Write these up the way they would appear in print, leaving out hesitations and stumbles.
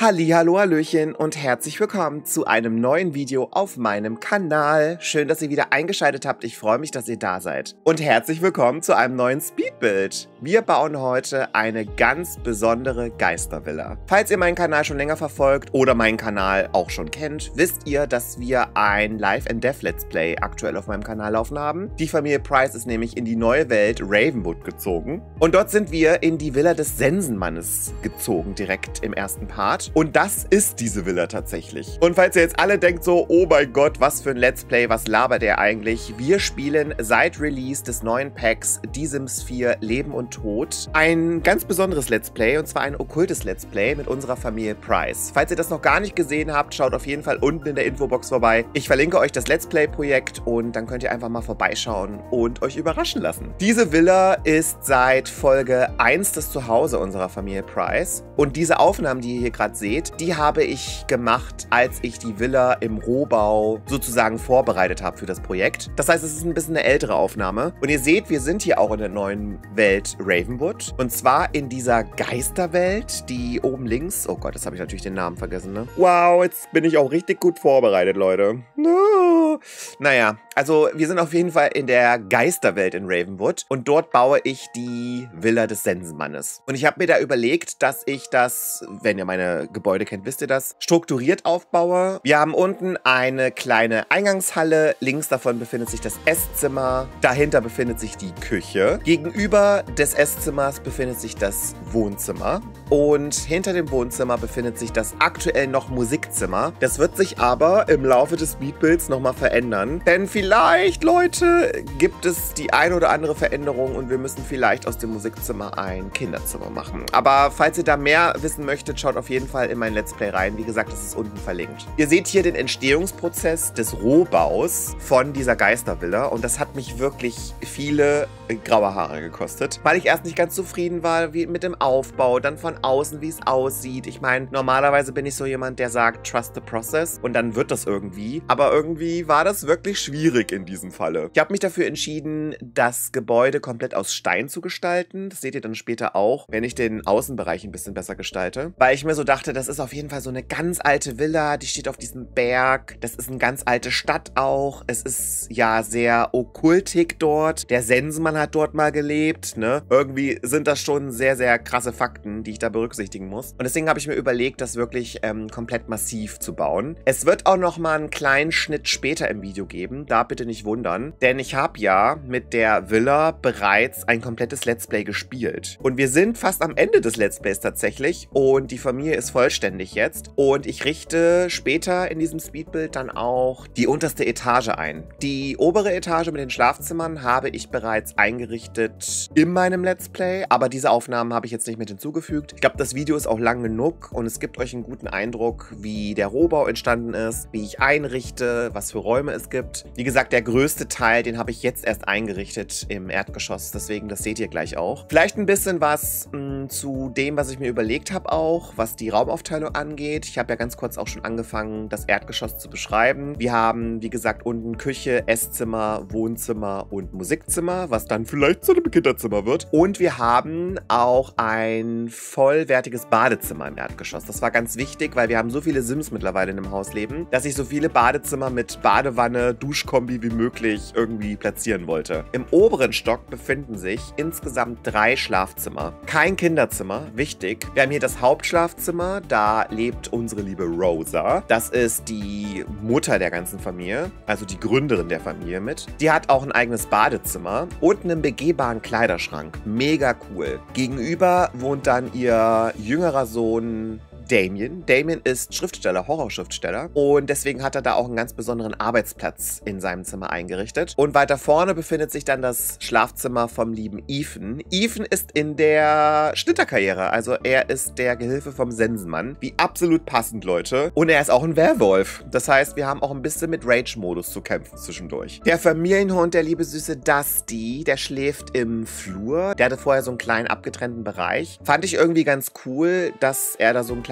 Hallihallo, hallöchen und herzlich willkommen zu einem neuen Video auf meinem Kanal. Schön, dass ihr wieder eingeschaltet habt. Ich freue mich, dass ihr da seid. Und herzlich willkommen zu einem neuen Speedbuild. Wir bauen heute eine ganz besondere Geistervilla. Falls ihr meinen Kanal schon länger verfolgt oder meinen Kanal auch schon kennt, wisst ihr, dass wir ein Life and Death Let's Play aktuell auf meinem Kanal laufen haben. Die Familie Price ist nämlich in die neue Welt Ravenwood gezogen. Und dort sind wir in die Villa des Sensenmannes gezogen, direkt im ersten Part. Und das ist diese Villa tatsächlich. Und falls ihr jetzt alle denkt so, oh mein Gott, was für ein Let's Play, was labert der eigentlich? Wir spielen seit Release des neuen Packs Die Sims 4 Leben und Tod ein ganz besonderes Let's Play, und zwar ein okkultes Let's Play mit unserer Familie Price. Falls ihr das noch gar nicht gesehen habt, schaut auf jeden Fall unten in der Infobox vorbei. Ich verlinke euch das Let's Play-Projekt und dann könnt ihr einfach mal vorbeischauen und euch überraschen lassen. Diese Villa ist seit Folge 1 das Zuhause unserer Familie Price. Und diese Aufnahmen, die ihr hier gerade seht, die habe ich gemacht, als ich die Villa im Rohbau sozusagen vorbereitet habe für das Projekt. Das heißt, es ist ein bisschen eine ältere Aufnahme. Und ihr seht, wir sind hier auch in der neuen Welt Ravenwood. Und zwar in dieser Geisterwelt, die oben links... Oh Gott, jetzt habe ich natürlich den Namen vergessen, ne? Wow, jetzt bin ich auch richtig gut vorbereitet, Leute. No. Naja, also wir sind auf jeden Fall in der Geisterwelt in Ravenwood. Und dort baue ich die Villa des Sensenmannes. Und ich habe mir da überlegt, dass ich das, wenn ihr meine Gebäude kennt, wisst ihr das, strukturiert aufbaue. Wir haben unten eine kleine Eingangshalle. Links davon befindet sich das Esszimmer. Dahinter befindet sich die Küche. Gegenüber des Esszimmer's befindet sich das Wohnzimmer. Und hinter dem Wohnzimmer befindet sich das aktuell noch Musikzimmer. Das wird sich aber im Laufe des Speedbuilds nochmal verändern. Denn vielleicht, Leute, gibt es die eine oder andere Veränderung und wir müssen vielleicht aus dem Musikzimmer ein Kinderzimmer machen. Aber falls ihr da mehr wissen möchtet, schaut auf jeden Fall in mein Let's Play rein. Wie gesagt, das ist unten verlinkt. Ihr seht hier den Entstehungsprozess des Rohbaus von dieser Geistervilla und das hat mich wirklich viele graue Haare gekostet, weil ich erst nicht ganz zufrieden war mit dem Aufbau, dann von außen, wie es aussieht. Ich meine, normalerweise bin ich so jemand, der sagt, trust the process und dann wird das irgendwie. Aber irgendwie war das wirklich schwierig in diesem Falle. Ich habe mich dafür entschieden, das Gebäude komplett aus Stein zu gestalten. Das seht ihr dann später auch, wenn ich den Außenbereich ein bisschen besser gestalte. Weil ich mir so dachte, das ist auf jeden Fall so eine ganz alte Villa, die steht auf diesem Berg. Das ist eine ganz alte Stadt auch. Es ist ja sehr okkultig dort. Der Sensenmann hat dort mal gelebt, ne? Irgendwie sind das schon sehr, sehr krasse Fakten, die ich da berücksichtigen muss. Und deswegen habe ich mir überlegt, das wirklich komplett massiv zu bauen. Es wird auch noch mal einen kleinen Schnitt später im Video geben. Da bitte nicht wundern. Denn ich habe ja mit der Villa bereits ein komplettes Let's Play gespielt. Und wir sind fast am Ende des Let's Plays tatsächlich. Und die Familie ist vollständig jetzt. Und ich richte später in diesem Speedbuild dann auch die unterste Etage ein. Die obere Etage mit den Schlafzimmern habe ich bereits eingerichtet in meinem Let's Play. Aber diese Aufnahmen habe ich jetzt nicht mit hinzugefügt. Ich glaube, das Video ist auch lang genug und es gibt euch einen guten Eindruck, wie der Rohbau entstanden ist, wie ich einrichte, was für Räume es gibt. Wie gesagt, der größte Teil, den habe ich jetzt erst eingerichtet im Erdgeschoss. Deswegen, das seht ihr gleich auch. Vielleicht ein bisschen was zu dem, was ich mir überlegt habe auch, was die Raumaufteilung angeht. Ich habe ja ganz kurz auch schon angefangen, das Erdgeschoss zu beschreiben. Wir haben, wie gesagt, unten Küche, Esszimmer, Wohnzimmer und Musikzimmer, was dann vielleicht zu einem Kinderzimmer wird. Und wir haben auch ein vollwertiges Badezimmer im Erdgeschoss. Das war ganz wichtig, weil wir haben so viele Sims mittlerweile in dem Haus leben, dass ich so viele Badezimmer mit Badewanne, Duschkombi wie möglich irgendwie platzieren wollte. Im oberen Stock befinden sich insgesamt 3 Schlafzimmer. Kein Kinderzimmer, wichtig. Wir haben hier das Hauptschlafzimmer, da lebt unsere liebe Rosa. Das ist die Mutter der ganzen Familie, also die Gründerin der Familie mit. Die hat auch ein eigenes Badezimmer und einen begehbaren Kleiderschrank. Mega cool. Gegenüber wohnt dann ihr jüngerer Sohn Damien. Damien ist Schriftsteller, Horrorschriftsteller und deswegen hat er da auch einen ganz besonderen Arbeitsplatz in seinem Zimmer eingerichtet. Und weiter vorne befindet sich dann das Schlafzimmer vom lieben Ethan. Ethan ist in der Schnitterkarriere, also er ist der Gehilfe vom Sensenmann. Wie absolut passend, Leute. Und er ist auch ein Werwolf. Das heißt, wir haben auch ein bisschen mit Rage-Modus zu kämpfen zwischendurch. Der Familienhund, der liebe süße Dusty, der schläft im Flur. Der hatte vorher so einen kleinen abgetrennten Bereich. Fand ich irgendwie ganz cool, dass er da so einen kleinen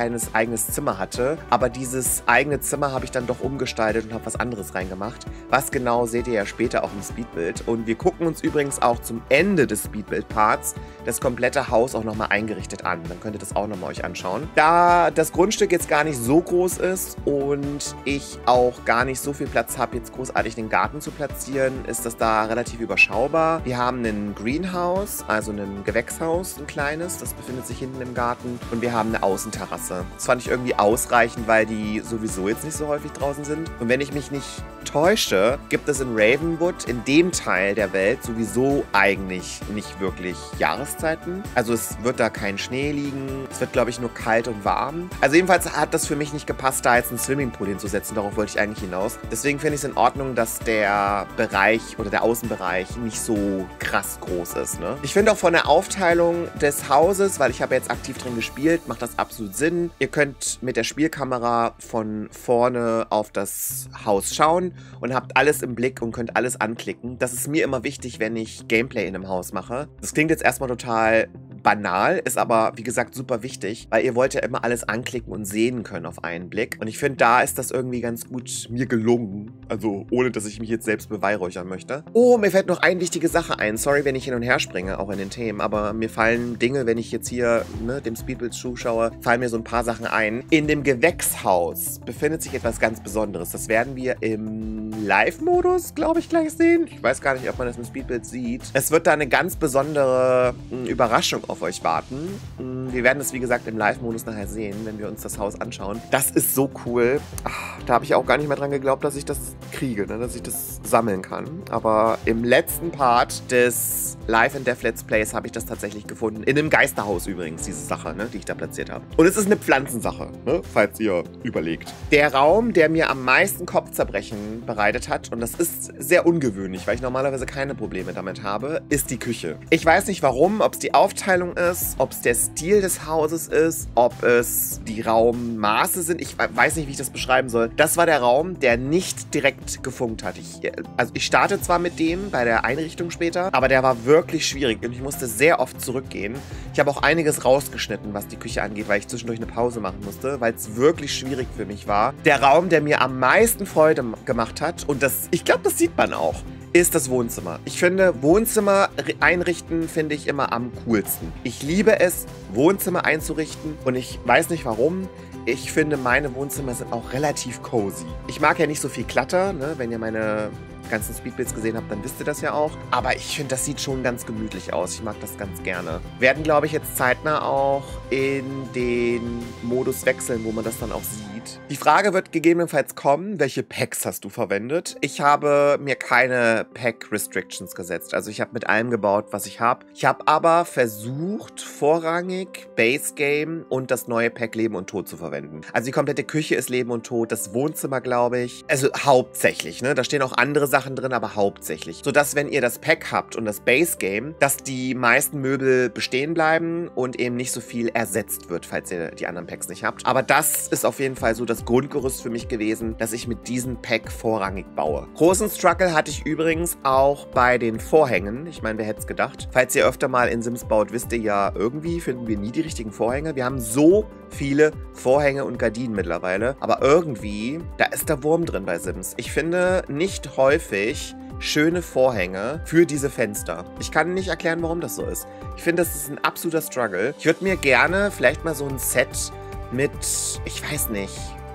kleines eigenes Zimmer hatte. Aber dieses eigene Zimmer habe ich dann doch umgestaltet und habe was anderes reingemacht. Was genau, seht ihr ja später auch im Speedbild. Und wir gucken uns übrigens auch zum Ende des Speedbild-Parts das komplette Haus auch nochmal eingerichtet an. Dann könnt ihr das auch nochmal euch anschauen. Da das Grundstück jetzt gar nicht so groß ist und ich auch gar nicht so viel Platz habe, jetzt großartig den Garten zu platzieren, ist das da relativ überschaubar. Wir haben ein Greenhouse, also ein Gewächshaus, ein kleines. Das befindet sich hinten im Garten. Und wir haben eine Außenterrasse. Das fand ich irgendwie ausreichend, weil die sowieso jetzt nicht so häufig draußen sind. Und wenn ich mich nicht täusche, gibt es in Ravenwood, in dem Teil der Welt, sowieso eigentlich nicht wirklich Jahreszeiten. Also es wird da kein Schnee liegen. Es wird, glaube ich, nur kalt und warm. Also jedenfalls hat das für mich nicht gepasst, da jetzt einen Swimmingpool hinzusetzen. Darauf wollte ich eigentlich hinaus. Deswegen finde ich es in Ordnung, dass der Bereich oder der Außenbereich nicht so krass groß ist. Ne? Ich finde auch von der Aufteilung des Hauses, weil ich habe jetzt aktiv drin gespielt, macht das absolut Sinn. Ihr könnt mit der Spielkamera von vorne auf das Haus schauen und habt alles im Blick und könnt alles anklicken. Das ist mir immer wichtig, wenn ich Gameplay in einem Haus mache. Das klingt jetzt erstmal total banal, ist aber, wie gesagt, super wichtig, weil ihr wollt ja immer alles anklicken und sehen können auf einen Blick. Und ich finde, da ist das irgendwie ganz gut mir gelungen. Also, ohne, dass ich mich jetzt selbst beweihräuchern möchte. Oh, mir fällt noch eine wichtige Sache ein. Sorry, wenn ich hin und her springe, auch in den Themen, aber mir fallen Dinge, wenn ich jetzt hier dem Speedbild zuschaue, fallen mir so ein paar Sachen ein. In dem Gewächshaus befindet sich etwas ganz Besonderes. Das werden wir im Live-Modus, glaube ich, gleich sehen. Ich weiß gar nicht, ob man das im Speedbild sieht. Es wird da eine ganz besondere Überraschung auf euch warten. Wir werden das, wie gesagt, im Live-Modus nachher sehen, wenn wir uns das Haus anschauen. Das ist so cool. Ach, da habe ich auch gar nicht mehr dran geglaubt, dass ich das kriege, ne? Dass ich das sammeln kann. Aber im letzten Part des Live and Death Let's Plays habe ich das tatsächlich gefunden. In einem Geisterhaus übrigens, diese Sache, ne, die ich da platziert habe. Und es ist eine Pflanzensache, ne, falls ihr überlegt. Der Raum, der mir am meisten Kopfzerbrechen bereitet hat, und das ist sehr ungewöhnlich, weil ich normalerweise keine Probleme damit habe, ist die Küche. Ich weiß nicht warum, ob es die Aufteilung ist, ob es der Stil des Hauses ist, ob es die Raummaße sind. Ich weiß nicht, wie ich das beschreiben soll. Das war der Raum, der nicht direkt gefunkt hat. Ich starte zwar mit dem bei der Einrichtung später, aber der war wirklich schwierig und ich musste sehr oft zurückgehen. Ich habe auch einiges rausgeschnitten, was die Küche angeht, weil ich zwischendurch eine Pause machen musste, weil es wirklich schwierig für mich war. Der Raum, der mir am meisten Freude gemacht hat, und ich glaube, das sieht man auch, ist das Wohnzimmer. Ich finde, Wohnzimmer einrichten finde ich immer am coolsten. Ich liebe es, Wohnzimmer einzurichten und ich weiß nicht warum. Ich finde, meine Wohnzimmer sind auch relativ cozy. Ich mag ja nicht so viel Klatter, ne? Wenn ihr meine ganzen Speedbuilds gesehen habt, dann wisst ihr das ja auch. Aber ich finde, das sieht schon ganz gemütlich aus. Ich mag das ganz gerne. Wir werden, glaube ich, jetzt zeitnah auch in den Modus wechseln, wo man das dann auch sieht. Die Frage wird gegebenenfalls kommen, welche Packs hast du verwendet? Ich habe mir keine Pack-Restrictions gesetzt. Also ich habe mit allem gebaut, was ich habe. Ich habe aber versucht, vorrangig Base Game und das neue Pack Leben und Tod zu verwenden. Also die komplette Küche ist Leben und Tod, das Wohnzimmer, glaube ich. Also hauptsächlich, ne? Da stehen auch andere Sachen drin, aber hauptsächlich. Sodass, wenn ihr das Pack habt und das Base Game, dass die meisten Möbel bestehen bleiben und eben nicht so viel ersetzt wird, falls ihr die anderen Packs nicht habt. Aber das ist auf jeden Fall so das Grundgerüst für mich gewesen, dass ich mit diesem Pack vorrangig baue. Großen Struggle hatte ich übrigens auch bei den Vorhängen. Ich meine, wer hätte es gedacht? Falls ihr öfter mal in Sims baut, wisst ihr ja, irgendwie finden wir nie die richtigen Vorhänge. Wir haben so viele Vorhänge und Gardinen mittlerweile, aber irgendwie, da ist der Wurm drin bei Sims. Ich finde nicht häufig schöne Vorhänge für diese Fenster. Ich kann nicht erklären, warum das so ist. Ich finde, das ist ein absoluter Struggle. Ich würde mir gerne vielleicht mal so ein Set mit, ich weiß nicht,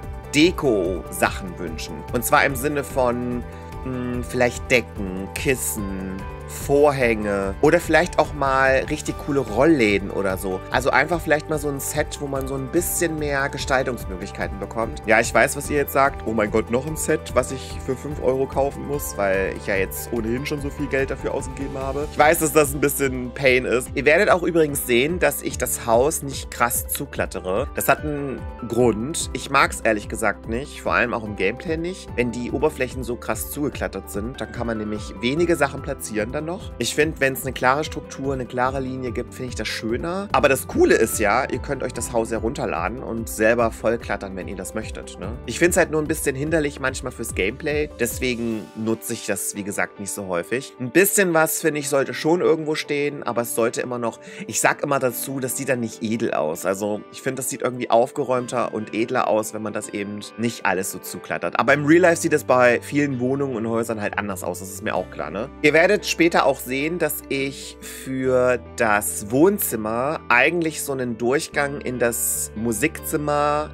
Deko-Sachen wünschen. Und zwar im Sinne von vielleicht Decken, Kissen, Vorhänge oder vielleicht auch mal richtig coole Rollläden oder so. Also einfach vielleicht mal so ein Set, wo man so ein bisschen mehr Gestaltungsmöglichkeiten bekommt. Ja, ich weiß, was ihr jetzt sagt. Oh mein Gott, noch ein Set, was ich für 5 € kaufen muss, weil ich ja jetzt ohnehin schon so viel Geld dafür ausgegeben habe. Ich weiß, dass das ein bisschen Pain ist. Ihr werdet auch übrigens sehen, dass ich das Haus nicht krass zuklattere. Das hat einen Grund. Ich mag es ehrlich gesagt nicht, vor allem auch im Gameplay nicht. Wenn die Oberflächen so krass zugeklattert sind, dann kann man nämlich wenige Sachen platzieren dann noch. Ich finde, wenn es eine klare Struktur, eine klare Linie gibt, finde ich das schöner. Aber das Coole ist ja, ihr könnt euch das Haus herunterladen und selber vollklattern, wenn ihr das möchtet. Ne? Ich finde es halt nur ein bisschen hinderlich manchmal fürs Gameplay. Deswegen nutze ich das, wie gesagt, nicht so häufig. Ein bisschen was, finde ich, sollte schon irgendwo stehen, aber es sollte immer noch, ich sag immer dazu, das sieht dann nicht edel aus. Also ich finde, das sieht irgendwie aufgeräumter und edler aus, wenn man das eben nicht alles so zuklattert. Aber im Real Life sieht es bei vielen Wohnungen und Häusern halt anders aus, das ist mir auch klar, ne? Ihr werdet später auch sehen, dass ich für das Wohnzimmer eigentlich so einen Durchgang in das Musikzimmer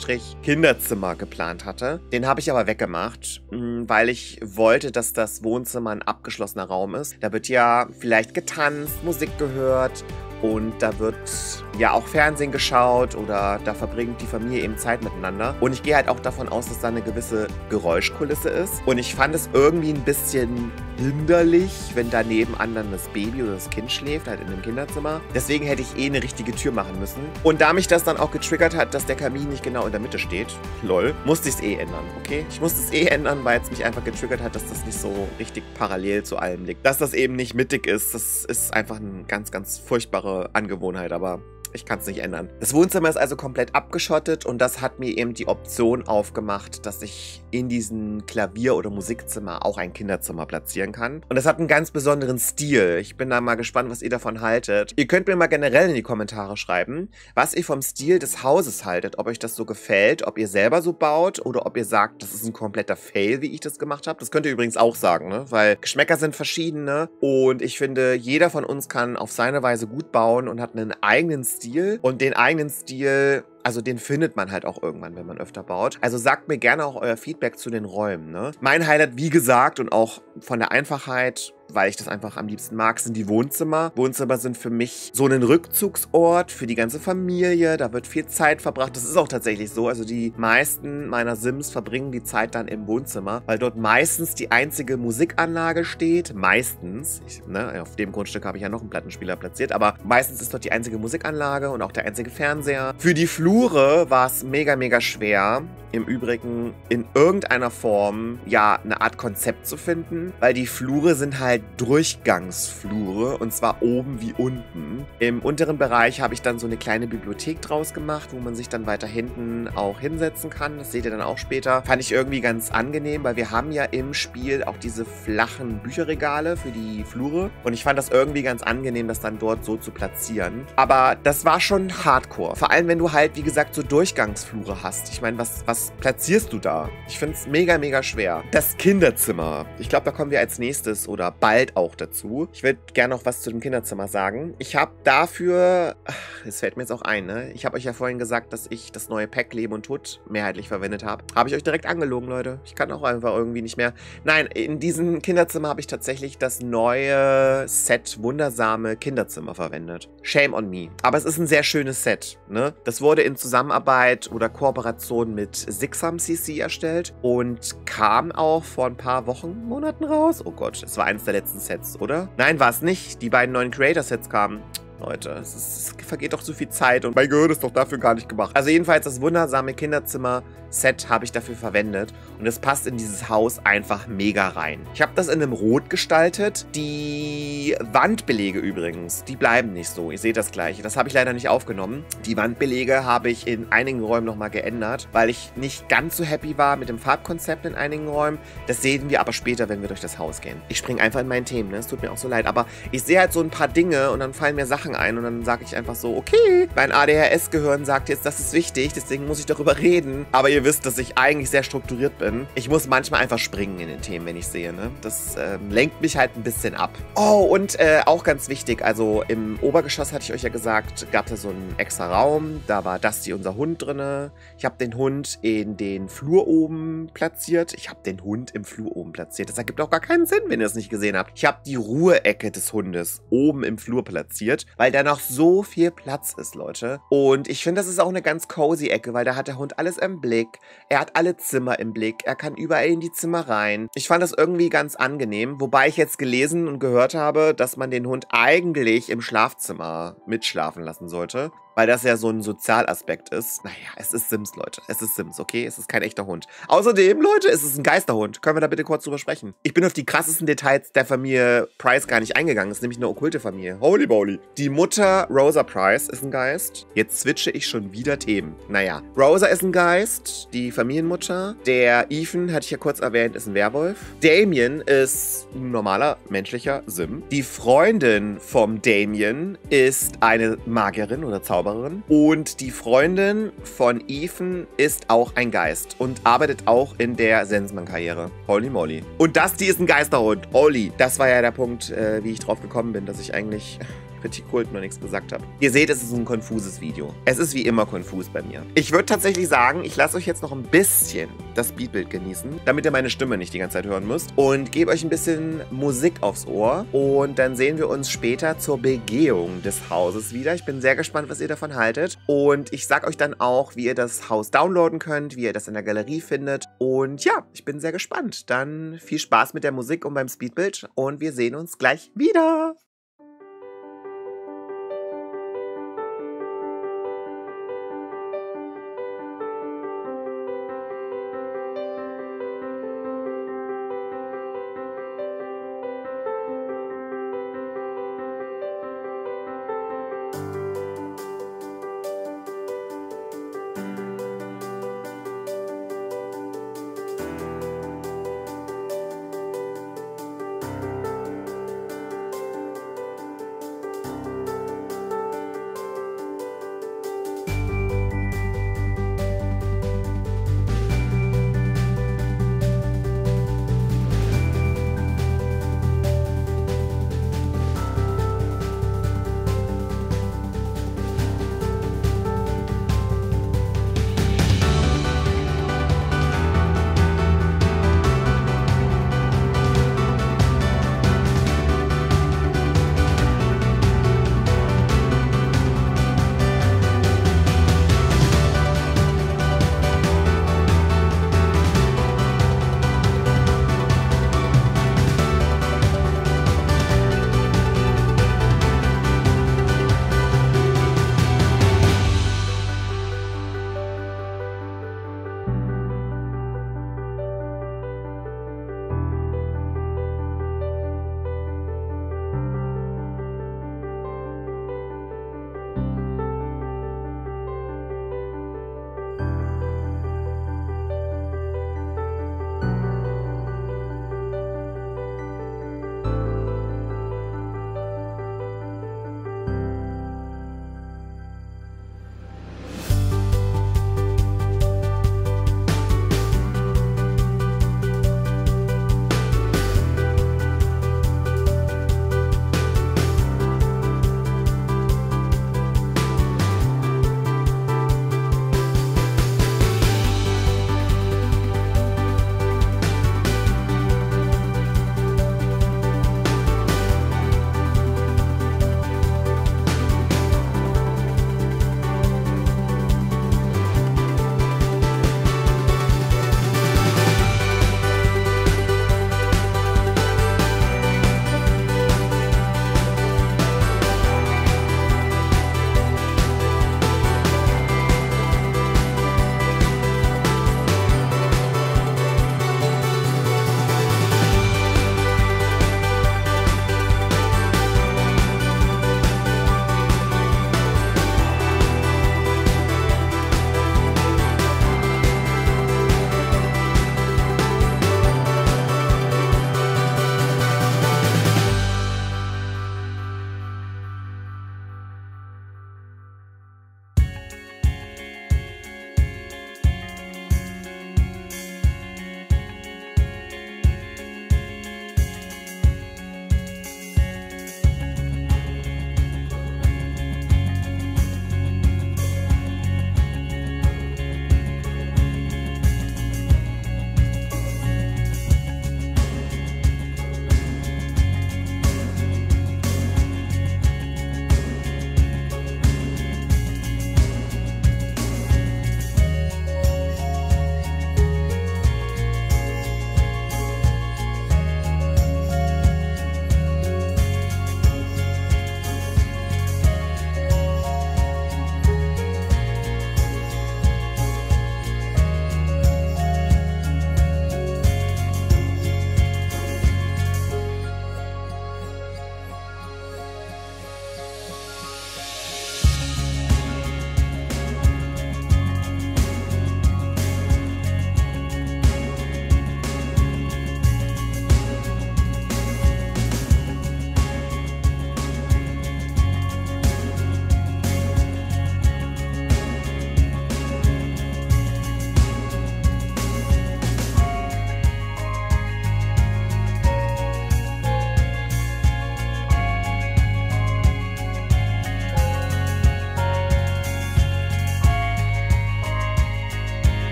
/ Kinderzimmer geplant hatte. Den habe ich aber weggemacht, weil ich wollte, dass das Wohnzimmer ein abgeschlossener Raum ist. Da wird ja vielleicht getanzt, Musik gehört. Und da wird ja auch Fernsehen geschaut oder da verbringt die Familie eben Zeit miteinander. Und ich gehe halt auch davon aus, dass da eine gewisse Geräuschkulisse ist. Und ich fand es irgendwie ein bisschen hinderlich, wenn da nebenan dann das Baby oder das Kind schläft, halt in dem Kinderzimmer. Deswegen hätte ich eine richtige Tür machen müssen. Und da mich das dann auch getriggert hat, dass der Kamin nicht genau in der Mitte steht, lol, musste ich es ändern, okay? Ich musste es ändern, weil es mich einfach getriggert hat, dass das nicht so richtig parallel zu allem liegt. Dass das eben nicht mittig ist, das ist einfach eine ganz, ganz furchtbare Angewohnheit, aber ich kann es nicht ändern. Das Wohnzimmer ist also komplett abgeschottet und das hat mir eben die Option aufgemacht, dass ich in diesem Klavier- oder Musikzimmer auch ein Kinderzimmer platzieren kann. Und das hat einen ganz besonderen Stil. Ich bin da mal gespannt, was ihr davon haltet. Ihr könnt mir mal generell in die Kommentare schreiben, was ihr vom Stil des Hauses haltet. Ob euch das so gefällt, ob ihr selber so baut oder ob ihr sagt, das ist ein kompletter Fail, wie ich das gemacht habe. Das könnt ihr übrigens auch sagen, ne? Weil Geschmäcker sind verschiedene und ich finde, jeder von uns kann auf seine Weise gut bauen und hat einen eigenen Stil. Und den eigenen Stil, also den findet man halt auch irgendwann, wenn man öfter baut. Also sagt mir gerne auch euer Feedback zu den Räumen, ne? Mein Highlight, wie gesagt, und auch von der Einfachheit, weil ich das einfach am liebsten mag, sind die Wohnzimmer. Wohnzimmer sind für mich so ein Rückzugsort für die ganze Familie. Da wird viel Zeit verbracht. Das ist auch tatsächlich so. Also die meisten meiner Sims verbringen die Zeit dann im Wohnzimmer, weil dort meistens die einzige Musikanlage steht. Meistens. Auf dem Grundstück habe ich ja noch einen Plattenspieler platziert, aber meistens ist dort die einzige Musikanlage und auch der einzige Fernseher. Für die Flure war es mega, mega schwer, im Übrigen in irgendeiner Form ja eine Art Konzept zu finden, weil die Flure sind halt Durchgangsflure und zwar oben wie unten. Im unteren Bereich habe ich dann so eine kleine Bibliothek draus gemacht, wo man sich dann weiter hinten auch hinsetzen kann. Das seht ihr dann auch später. Fand ich irgendwie ganz angenehm, weil wir haben ja im Spiel auch diese flachen Bücherregale für die Flure und ich fand das irgendwie ganz angenehm, das dann dort so zu platzieren. Aber das war schon hardcore. Vor allem, wenn du halt, wie gesagt, so Durchgangsflure hast. Ich meine, was platzierst du da? Ich finde es mega, mega schwer. Das Kinderzimmer. Ich glaube, da kommen wir als nächstes oder bald auch dazu. Ich würde gerne noch was zu dem Kinderzimmer sagen. Ich habe dafür, es fällt mir jetzt auch ein, ne? Ich habe euch ja vorhin gesagt, dass ich das neue Pack Leben und Tod mehrheitlich verwendet habe. Habe ich euch direkt angelogen, Leute. Ich kann auch einfach irgendwie nicht mehr. Nein, in diesem Kinderzimmer habe ich tatsächlich das neue Set Wundersame Kinderzimmer verwendet. Shame on me. Aber es ist ein sehr schönes Set, ne? Das wurde in Zusammenarbeit oder Kooperation mit Sixam CC erstellt und kam auch vor ein paar Wochen, Monaten raus. Oh Gott, es war eines der letzten Sets, oder? Nein, war es nicht. Die beiden neuen Creator-Sets kamen. Leute, es vergeht doch so viel Zeit und mein Gehirn ist doch dafür gar nicht gemacht. Also jedenfalls das wundersame Kinderzimmer-Set habe ich dafür verwendet und es passt in dieses Haus einfach mega rein. Ich habe das in einem Rot gestaltet. Die Wandbelege übrigens, die bleiben nicht so. Ihr seht das gleich. Das habe ich leider nicht aufgenommen. Die Wandbelege habe ich in einigen Räumen nochmal geändert, weil ich nicht ganz so happy war mit dem Farbkonzept in einigen Räumen. Das sehen wir aber später, wenn wir durch das Haus gehen. Ich springe einfach in meinen Themen, ne? Es tut mir auch so leid, aber ich sehe halt so ein paar Dinge und dann fallen mir Sachen ein und dann sage ich einfach so, okay, mein ADHS-Gehirn sagt jetzt, das ist wichtig, deswegen muss ich darüber reden. Aber ihr wisst, dass ich eigentlich sehr strukturiert bin. Ich muss manchmal einfach springen in den Themen, wenn ich sehe, ne? Das lenkt mich halt ein bisschen ab. Oh, und auch ganz wichtig, also im Obergeschoss hatte ich euch ja gesagt, gab es ja so einen extra Raum, da war Dusty, unser Hund drinne. Ich habe den Hund in den Flur oben platziert. Ich habe den Hund im Flur oben platziert. Das ergibt auch gar keinen Sinn, wenn ihr es nicht gesehen habt. Ich habe die Ruheecke des Hundes oben im Flur platziert, weil da noch so viel Platz ist, Leute. Und ich finde, das ist auch eine ganz cozy Ecke, weil da hat der Hund alles im Blick. Er hat alle Zimmer im Blick. Er kann überall in die Zimmer rein. Ich fand das irgendwie ganz angenehm, wobei ich jetzt gelesen und gehört habe, dass man den Hund eigentlich im Schlafzimmer mitschlafen lassen sollte. weil das ja so ein Sozialaspekt ist. Naja, es ist Sims, Leute. Es ist Sims, okay? Es ist kein echter Hund. Außerdem, Leute, es ist ein Geisterhund. Können wir da bitte kurz drüber sprechen? Ich bin auf die krassesten Details der Familie Price gar nicht eingegangen. Es ist nämlich eine okkulte Familie. Holy moly. Die Mutter Rosa Price ist ein Geist. Jetzt switche ich schon wieder Themen. Naja, Rosa ist ein Geist, die Familienmutter. Der Ethan, hatte ich ja kurz erwähnt, ist ein Werwolf. Damien ist ein normaler, menschlicher Sim. Die Freundin vom Damien ist eine Magierin oder Zauberin. Und die Freundin von Ethan ist auch ein Geist und arbeitet auch in der Sensmann-Karriere. Holy moly. Und die ist ein Geisterhund. Holy. Das war ja der Punkt, wie ich drauf gekommen bin, dass ich eigentlich Kritik Kult noch nichts gesagt habe. Ihr seht, es ist ein konfuses Video. Es ist wie immer konfus bei mir. Ich würde tatsächlich sagen, ich lasse euch jetzt noch ein bisschen das Beatbild genießen, damit ihr meine Stimme nicht die ganze Zeit hören müsst und gebe euch ein bisschen Musik aufs Ohr und dann sehen wir uns später zur Begehung des Hauses wieder. Ich bin sehr gespannt, was ihr davon haltet und ich sage euch dann auch, wie ihr das Haus downloaden könnt, wie ihr das in der Galerie findet und ja, ich bin sehr gespannt. Dann viel Spaß mit der Musik und beim Speedbild und wir sehen uns gleich wieder.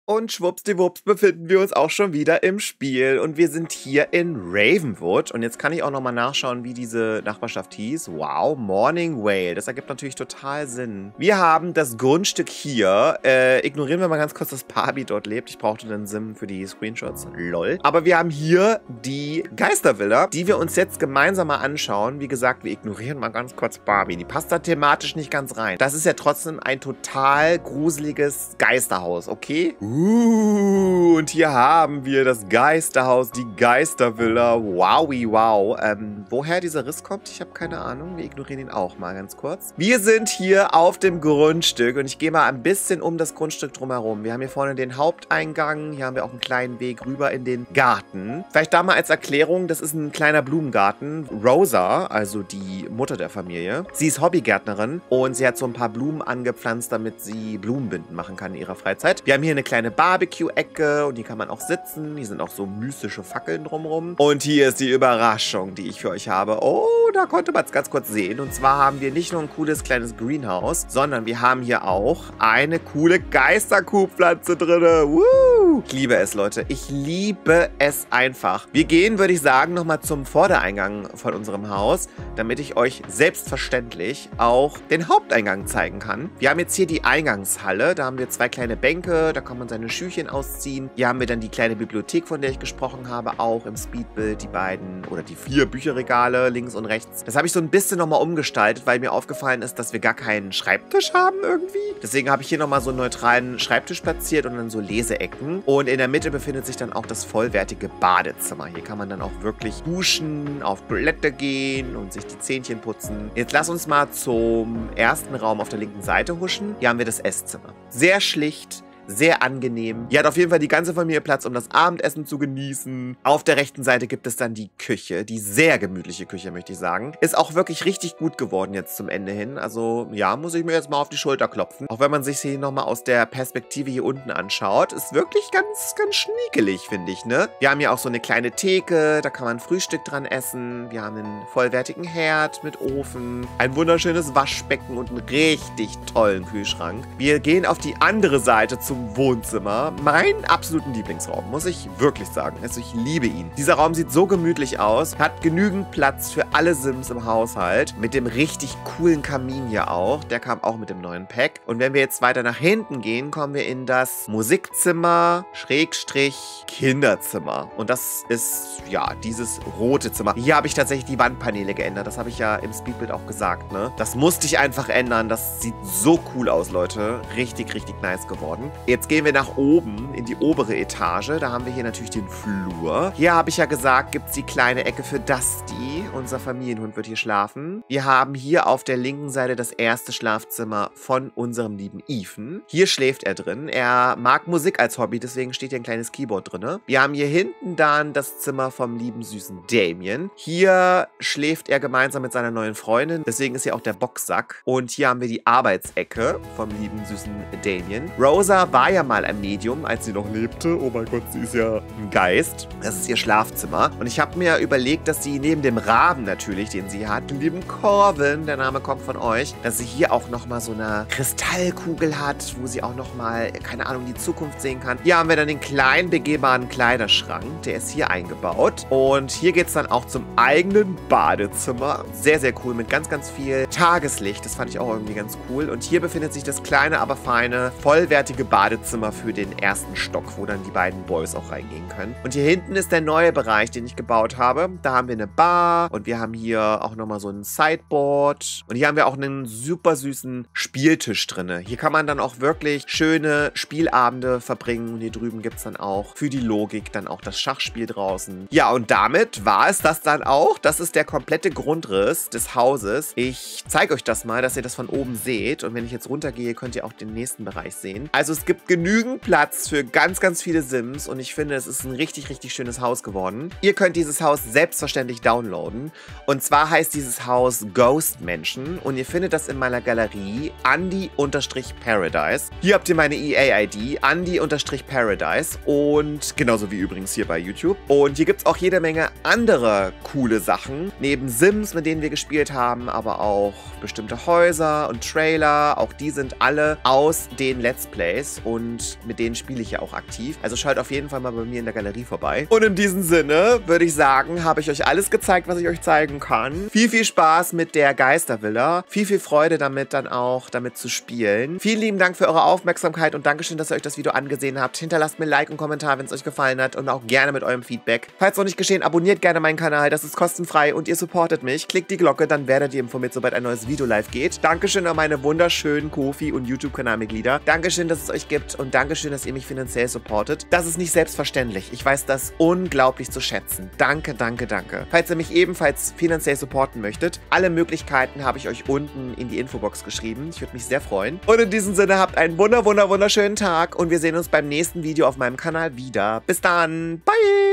Und schwuppsdiwupps befinden wir uns auch schon wieder im Spiel und wir sind hier in Ravenwood und jetzt kann ich auch nochmal nachschauen, wie diese Nachbarschaft hieß. Wow, Morning Vale, das ergibt natürlich total Sinn. Wir haben das Grundstück hier, ignorieren wir mal ganz kurz, dass Barbie dort lebt. Ich brauchte den Sim für die Screenshots, lol. Aber wir haben hier die Geistervilla, die wir uns jetzt gemeinsam mal anschauen. Wie gesagt, wir ignorieren mal ganz kurz Barbie, die passt da thematisch nicht ganz rein. Das ist ja trotzdem ein total gruseliges Geisterhaus, okay? Und hier haben wir das Geisterhaus, die Geistervilla. Wowie, wow. Woher dieser Riss kommt, ich habe keine Ahnung. Wir ignorieren ihn auch mal ganz kurz. Wir sind hier auf dem Grundstück und ich gehe mal ein bisschen um das Grundstück drumherum. Wir haben hier vorne den Haupteingang. Hier haben wir auch einen kleinen Weg rüber in den Garten. Vielleicht da mal als Erklärung, das ist ein kleiner Blumengarten. Rosa, also die Mutter der Familie, sie ist Hobbygärtnerin und sie hat so ein paar Blumen angepflanzt, damit sie Blumenbinden machen kann in ihrer Freizeit. Wir haben hier eine kleine Barbecue-Ecke und hier kann man auch sitzen. Hier sind auch so mystische Fackeln drumherum. Und hier ist die Überraschung, die ich für euch habe. Oh, da konnte man es ganz kurz sehen. Und zwar haben wir nicht nur ein cooles kleines Greenhouse, sondern wir haben hier auch eine coole Geisterkuhpflanze drin. Woo! Ich liebe es, Leute. Ich liebe es einfach. Wir gehen, würde ich sagen, nochmal zum Vordereingang von unserem Haus, damit ich euch selbstverständlich auch den Haupteingang zeigen kann. Wir haben jetzt hier die Eingangshalle. Da haben wir zwei kleine Bänke. Da kann man seine Schüchchen ausziehen. Hier haben wir dann die kleine Bibliothek, von der ich gesprochen habe, auch im Speedbild. Die beiden oder die 4 Bücherregale links und rechts. Das habe ich so ein bisschen nochmal umgestaltet, weil mir aufgefallen ist, dass wir gar keinen Schreibtisch haben irgendwie. Deswegen habe ich hier nochmal so einen neutralen Schreibtisch platziert und dann so Leseecken. Und in der Mitte befindet sich dann auch das vollwertige Badezimmer. Hier kann man dann auch wirklich duschen, auf Toilette gehen und sich die Zähnchen putzen. Jetzt lass uns mal zum ersten Raum auf der linken Seite huschen. Hier haben wir das Esszimmer. Sehr schlicht. Sehr angenehm. Hier hat auf jeden Fall die ganze Familie Platz, um das Abendessen zu genießen. Auf der rechten Seite gibt es dann die Küche. Die sehr gemütliche Küche, möchte ich sagen. Ist auch wirklich richtig gut geworden jetzt zum Ende hin. Also, ja, muss ich mir jetzt mal auf die Schulter klopfen. Auch wenn man sich hier nochmal aus der Perspektive hier unten anschaut. Ist wirklich ganz, ganz schniekelig, finde ich, ne? Wir haben hier auch so eine kleine Theke. Da kann man Frühstück dran essen. Wir haben einen vollwertigen Herd mit Ofen. Ein wunderschönes Waschbecken und einen richtig tollen Kühlschrank. Wir gehen auf die andere Seite zum Wohnzimmer. Mein absoluten Lieblingsraum, muss ich wirklich sagen. Also ich liebe ihn. Dieser Raum sieht so gemütlich aus, hat genügend Platz für alle Sims im Haushalt. Mit dem richtig coolen Kamin hier auch. Der kam auch mit dem neuen Pack. Und wenn wir jetzt weiter nach hinten gehen, kommen wir in das Musikzimmer, Schrägstrich, Kinderzimmer. Und das ist, ja, dieses rote Zimmer. Hier habe ich tatsächlich die Wandpaneele geändert. Das habe ich ja im Speedbild auch gesagt, ne? Das musste ich einfach ändern. Das sieht so cool aus, Leute. Richtig, richtig nice geworden. Jetzt gehen wir nach oben in die obere Etage. Da haben wir hier natürlich den Flur. Hier habe ich ja gesagt, gibt es die kleine Ecke für Dusty. Unser Familienhund wird hier schlafen. Wir haben hier auf der linken Seite das erste Schlafzimmer von unserem lieben Ethan. Hier schläft er drin. Er mag Musik als Hobby, deswegen steht hier ein kleines Keyboard drin. Wir haben hier hinten dann das Zimmer vom lieben süßen Damien. Hier schläft er gemeinsam mit seiner neuen Freundin. Deswegen ist hier auch der Boxsack. Und hier haben wir die Arbeitsecke vom lieben süßen Damien. Rosa war ja mal ein Medium, als sie noch lebte. Oh mein Gott, sie ist ja ein Geist. Das ist ihr Schlafzimmer. Und ich habe mir überlegt, dass sie neben dem Raben natürlich, den sie hat, den lieben Corvin, der Name kommt von euch, dass sie hier auch nochmal so eine Kristallkugel hat, wo sie auch nochmal, keine Ahnung, die Zukunft sehen kann. Hier haben wir dann den kleinen begehbaren Kleiderschrank. Der ist hier eingebaut. Und hier geht es dann auch zum eigenen Badezimmer. Sehr, sehr cool, mit ganz, ganz viel Tageslicht. Das fand ich auch irgendwie ganz cool. Und hier befindet sich das kleine, aber feine, vollwertige Badezimmer für den ersten Stock, wo dann die beiden Boys auch reingehen können. Und hier hinten ist der neue Bereich, den ich gebaut habe. Da haben wir eine Bar und wir haben hier auch nochmal so ein Sideboard. Und hier haben wir auch einen super süßen Spieltisch drin. Hier kann man dann auch wirklich schöne Spielabende verbringen. Und hier drüben gibt es dann auch für die Logik dann auch das Schachspiel draußen. Ja, und damit war es das dann auch. Das ist der komplette Grundriss des Hauses. Ich zeige euch das mal, dass ihr das von oben seht. Und wenn ich jetzt runtergehe, könnt ihr auch den nächsten Bereich sehen. Also es gibt genügend Platz für ganz, ganz viele Sims und ich finde, es ist ein richtig, richtig schönes Haus geworden. Ihr könnt dieses Haus selbstverständlich downloaden und zwar heißt dieses Haus Ghost Mansion und ihr findet das in meiner Galerie Andi_Paradise. Hier habt ihr meine EA-ID, Andi_Paradise und genauso wie übrigens hier bei YouTube. Und hier gibt es auch jede Menge andere coole Sachen, neben Sims, mit denen wir gespielt haben, aber auch bestimmte Häuser und Trailer, auch die sind alle aus den Let's Plays. und mit denen spiele ich ja auch aktiv. Also schaut auf jeden Fall mal bei mir in der Galerie vorbei. Und in diesem Sinne würde ich sagen, habe ich euch alles gezeigt, was ich euch zeigen kann. Viel Spaß mit der Geistervilla. Viel Freude damit dann auch, damit zu spielen. Vielen lieben Dank für eure Aufmerksamkeit und Dankeschön, dass ihr euch das Video angesehen habt. Hinterlasst mir ein Like und Kommentar, wenn es euch gefallen hat und auch gerne mit eurem Feedback. Falls noch nicht geschehen, abonniert gerne meinen Kanal, das ist kostenfrei und ihr supportet mich. Klickt die Glocke, dann werdet ihr informiert, sobald ein neues Video live geht. Dankeschön an meine wunderschönen Ko-Fi- und YouTube-Kanalmitglieder. Dankeschön, dass es euch gibt und Dankeschön, dass ihr mich finanziell supportet. Das ist nicht selbstverständlich. Ich weiß das unglaublich zu schätzen. Danke. Falls ihr mich ebenfalls finanziell supporten möchtet, alle Möglichkeiten habe ich euch unten in die Infobox geschrieben. Ich würde mich sehr freuen. Und in diesem Sinne habt einen wunderschönen Tag und wir sehen uns beim nächsten Video auf meinem Kanal wieder. Bis dann. Bye!